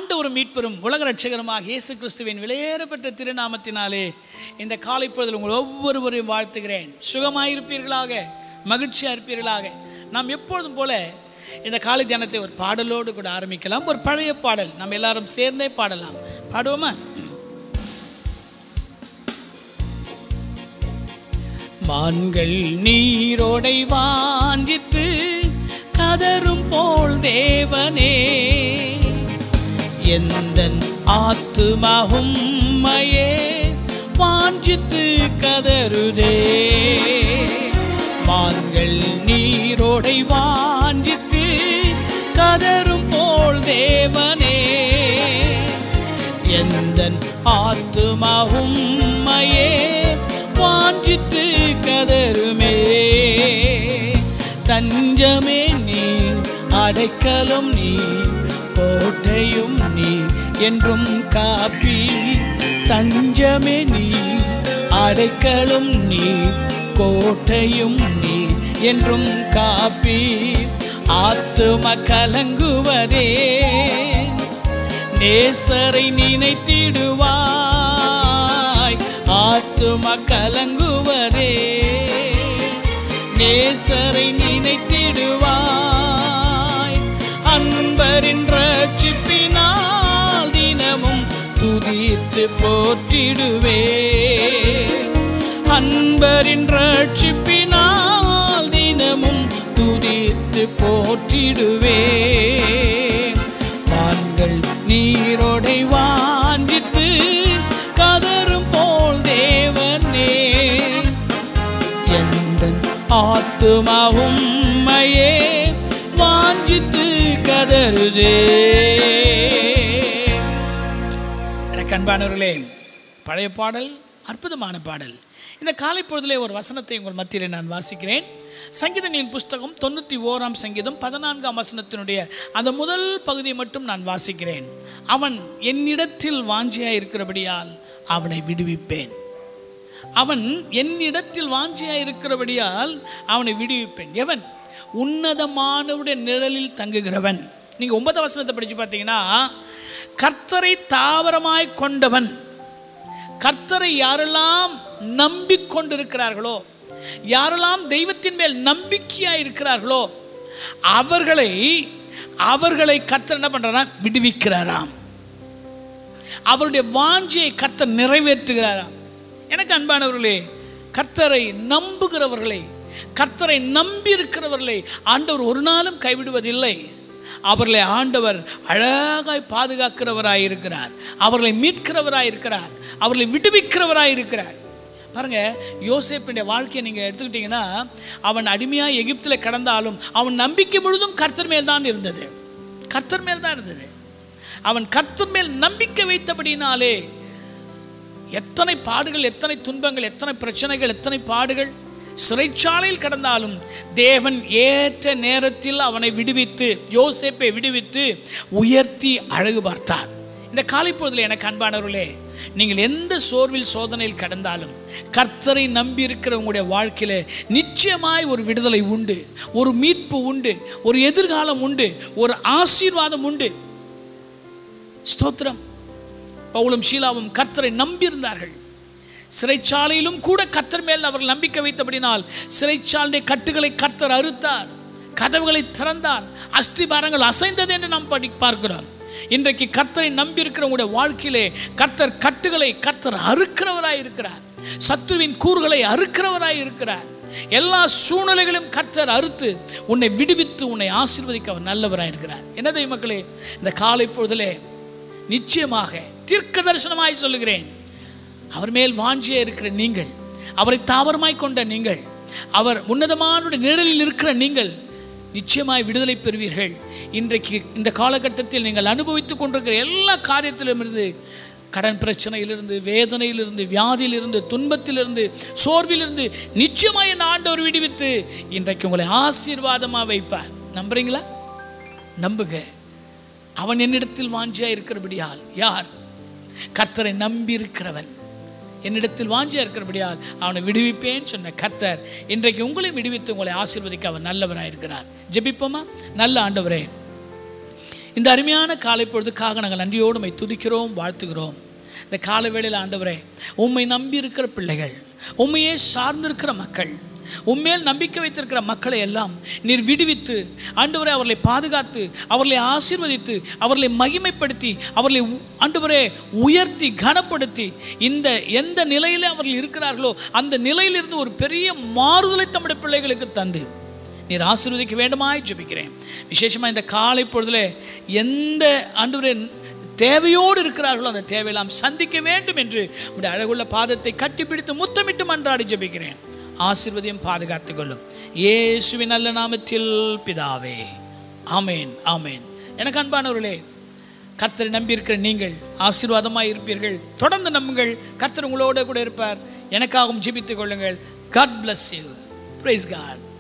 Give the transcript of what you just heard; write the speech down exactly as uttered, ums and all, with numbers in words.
ஆண்டவர் மீட்பெரும் உலக ரட்சகருமாக இயேசு கிறிஸ்துவின் விலையேறப்பட்ட திருநாமத்தினாலே இந்த காலை பொழுதில் உங்கள் ஒவ்வொருவரையும் வாழ்த்துகிறேன். சுகமாயிருப்பீர்களாக, மகிழ்ச்சியாக இருப்பீர்களாக. நாம் எப்பொழுதும் போல இந்த காலை தியானத்தை ஒரு பாடலோடு கூட ஆரம்பிக்கலாம். ஒரு பழைய பாடல் நம்ம எல்லாரும் சேர்ந்தே பாடலாம். பாடுவோமா? மான்கள் நீரோடை வாஞ்சித்து கதரும் போல் தேவனே, எந்தன் ஆத்துமாவும் உம்மையே வாஞ்சித்து கதருதே. மான்கள் நீரோடை வாஞ்சித்து கதரும் போல் தேவனே, எந்தன் ஆத்துமாவும் உம்மையே வாஞ்சித்து கதருமே. தஞ்சமே நீ, அடைக்கலம் நீ, கோட்டையும் நீ என்றும் காப்பி. தஞ்சமே நீ, அடைக்கலம் நீ, கோட்டையும் நீ என்றும் காப்பி. ஆத்தும கலங்குவதே, நேசரை நினைத்திடுவாய். ஆத்தும கலங்குவதே, நேசரை நினைத்திடுவாய். அன்பரின் ரட்சிப்பினால் தினமும் துதித்து போற்றிடுவே. அன்பரின் ரட்சிப்பினால் தினமும் துதித்து போற்றிடுவே. மான்கள் நீரோடை வாஞ்சித்து கதரும் போல் தேவனே, எந்தன் ஆத்துமாவும் உம்மையே வாஞ்சித்து கதருதே. எனக்கு அன்பானவர்களே, பழைய பாடல், அற்புதமான பாடல். இந்த காலை பொழுதிலே ஒரு வசனத்தை உங்கள் மத்தியிலே நான் வாசிக்கிறேன். சங்கீதங்களின் புஸ்தகம் தொண்ணூற்றி ஓராம் சங்கீதம் பதினான்காம் வசனத்தினுடைய அந்த முதல் பகுதியை மட்டும் நான் வாசிக்கிறேன். அவன் என்னிடத்தில் வாஞ்சியாய் இருக்கிறபடியால் அவனை விடுவிப்பேன். அவன் என்னிடத்தில் வாஞ்சியாய் இருக்கிறபடியால் அவனை விடுவிப்பேன். எவன்? உன்னதமானவருடைய நிழலில் தங்குகிறவன். நீங்கள் ஒன்பதாம் வசனத்தை படித்து பார்த்தீங்கன்னா, கர்த்தரை தாவரமாய் கொண்டவன். கர்த்தரை யாரெல்லாம் நம்பிக்கொண்டிருக்கிறார்களோ, யாரெல்லாம் தெய்வத்தின் மேல் நம்பிக்கையாக இருக்கிறார்களோ அவர்களை அவர்களை கர்த்தர் என்ன பண்றாராம்? விடுவிக்கிறாராம். அவருடைய வாஞ்சியை கர்த்தர் நிறைவேற்றுகிறாராம். எனக்கு அன்பானவர்களே, கர்த்தரை நம்புகிறவர்களை, கர்த்தரை நம்பி இருக்கிறவர்களை ஆண்டவர் ஒரு நாளும் கைவிடுவதில்லை. அவர்களை ஆண்டவர் அழகாய் பாதுகாக்கிறவராய் இருக்கிறார். அவர்களை மீட்கிறவராய் இருக்கிறார். அவர்களை விடுவிக்கிறவராய் இருக்கிறார். பாருங்க, யோசேப்பினுடைய வாழ்க்கையை நீங்கள் எடுத்துக்கிட்டீங்கன்னா, அவன் அடிமையாக எகிப்தில் கடந்தாலும் அவன் நம்பிக்கை முழுதும் கர்த்தர் மேல் தான் இருந்தது. கர்த்தர் மேல் தான் இருந்தது. அவன் கர்த்தர் மேல் நம்பிக்கை வைத்தபடினாலே எத்தனை பாடுகள், எத்தனை துன்பங்கள், எத்தனை பிரச்சனைகள், எத்தனை பாடுகள், சிறைச்சாலையில் கடந்தாலும் தேவன் ஏற்ற நேரத்தில் அவனை விடுவித்து, யோசேப்பை விடுவித்து உயர்த்தி அழகு பார்த்தார். இந்த காலை பொழுதில் எனக்கு அன்பானவர்களே, நீங்கள் எந்த சோர்வில் சோதனையில் கடந்தாலும் கர்த்தரை நம்பி இருக்கிற உங்களுடைய வாழ்க்கையில நிச்சயமாய் ஒரு விடுதலை உண்டு, ஒரு மீட்பு உண்டு, ஒரு எதிர்காலம் உண்டு, ஒரு ஆசீர்வாதம் உண்டு. ஸ்தோத்திரம். பவுலும் ஷீலாவும் கர்த்தரை நம்பியிருந்தார்கள். சிறைச்சாலையிலும் கூட கர்த்தர் மேல் அவர்கள் நம்பிக்கை வைத்தபடினால் சிறைச்சாலை கட்டுகளை கர்த்தர் அறுத்தார், கதவுகளை திறந்தார், அஸ்திபாரங்கள் அசைந்தது என்று நாம் படி பார்க்கிறோம். இன்றைக்கு கர்த்தரை நம்பி இருக்கிற உங்களுடைய வாழ்க்கையிலே கர்த்தர் கட்டுகளை கர்த்தர் அறுக்கிறவராய் இருக்கிறார். சத்துருவின் கூறுகளை அறுக்கிறவராய் இருக்கிறார். எல்லா சூழ்நிலைகளும் கர்த்தர் அறுத்து உன்னை விடுவித்து உன்னை ஆசீர்வதிக்க அவர் நல்லவராய் இருக்கிறார். என்னதை மக்களே, இந்த காலை பொழுதிலே நிச்சயமாக தீர்க்க தரிசனமாய் சொல்லுகிறேன், அவர் மேல் வாஞ்சியே இருக்கிற நீங்கள், அவரை தாவரமாய் கொண்ட நீங்கள், அவர் உன்னதமான நிழலில் இருக்கிற நீங்கள் நிச்சயமாய் விடுதலை பெறுவீர்கள். இன்றைக்கு இந்த காலகட்டத்தில் நீங்கள் அனுபவித்துக் கொண்டிருக்கிற எல்லா காரியத்திலும் இருந்து, கடன் பிரச்சனையிலிருந்து, வேதனையிலிருந்து, வியாதியிலிருந்து, துன்பத்திலிருந்து, சோர்விலிருந்து நிச்சயமாய் என் ஆண்டவர் விடுவித்து இன்றைக்கு உங்களை ஆசீர்வாதமாக வைப்பார். நம்புறீங்களா? நம்புங்க. அவன் என்னிடத்தில் வாஞ்சியா இருக்கிறபடியால், யார்? கர்த்தரை நம்பி இருக்கிறவன் என்னிடத்தில் வாஞ்சியா இருக்கிறபடியால் அவனை விடுவிப்பேன்னு சொன்ன கர்த்தர் இன்றைக்கு உங்களை விடுவித்து உங்களை ஆசீர்வதிக்க அவர் நல்லவராக இருக்கிறார். ஜெபிப்போமா? நல்ல ஆண்டவரே, இந்த அருமையான காலை பொழுதுக்காக நாங்கள் நன்றியோடு உம்மை துதிக்கிறோம், வாழ்த்துகிறோம். இந்த காலை வேளையில் ஆண்டவரே, உம்மை நம்பி இருக்கிற பிள்ளைகள், உம்மையே சார்ந்திருக்கிற மக்கள், உம்மேல் நம்பிக்கை வைத்திருக்கிற மக்களை எல்லாம் நீர் விடுவித்து ஆண்டவரே அவர்களை பாதுகாத்து, அவர்களை ஆசீர்வதித்து, அவர்களை மகிமைப்படுத்தி, அவர்களை ஆண்டவரே உயர்த்தி கனப்படுத்தி, இந்த எந்த நிலையில் அவர்கள் இருக்கிறார்களோ அந்த நிலையிலிருந்து ஒரு பெரிய மாறுதலை தம்முடைய பிள்ளைகளுக்கு தந்து நீர் ஆசீர்வதிக்க வேண்டுமாய் ஜெபிக்கிறேன். விசேஷமாக இந்த காலை பொழுதில் எந்த ஆண்டவரே தேவையோடு இருக்கிறார்களோ அந்த தேவையெல்லாம் சந்திக்க வேண்டும் என்று உடைய அழகுள்ள பாதத்தை கட்டிப்பிடித்து முத்தமிட்டு மன்றாடி ஜெபிக்கிறேன். ஆசீர்வதியும் பாதுகாத்துக் கொள்ளும் இயேசுவின் நல்ல நாமத்தில் பிதாவே, ஆமேன், ஆமேன். எனக்கு அன்பானவர்களே, கர்த்தரை நம்பி இருக்கிற நீங்கள் ஆசீர்வாதமாக இருப்பீர்கள். தொடர்ந்து நம்புங்கள், கர்த்தர் உங்களோட கூட இருப்பார். எனக்காகவும் ஜெபித்துக் கொள்ளுங்கள். God bless you. Praise God.